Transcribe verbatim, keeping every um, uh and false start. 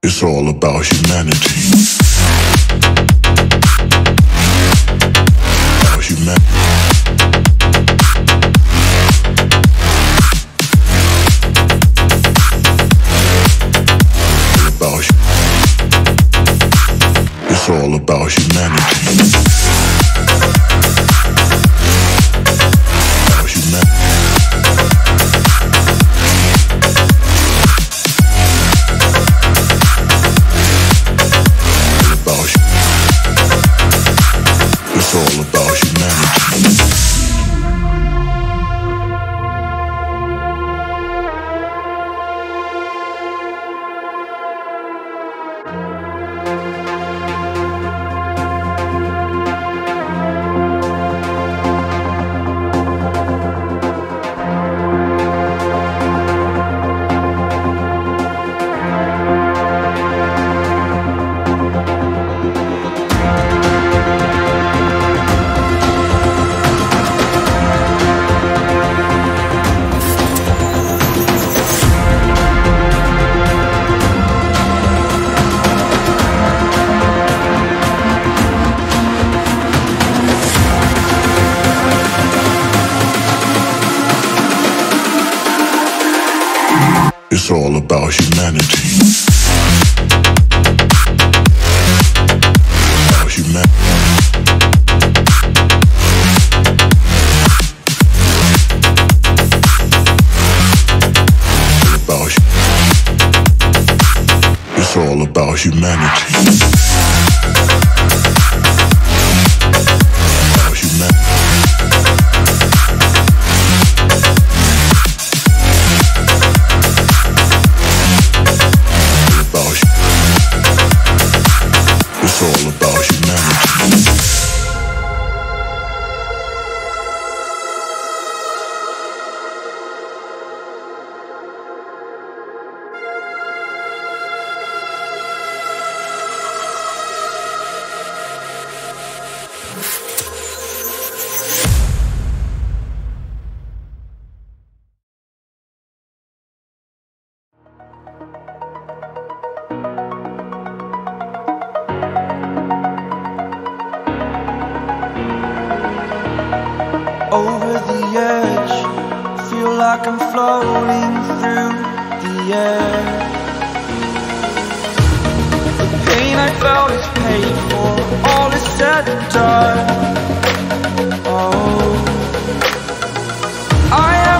It's all about humanity. About humanity. It's all about humanity. About humanity. About hu- It's all about humanity. It's all about humanity. About humanity. About hu- It's all about humanity. About humanity. It's all about humanity. Over the edge, feel like I'm floating through the air. The pain I felt is paid for, all is said and done. Oh, I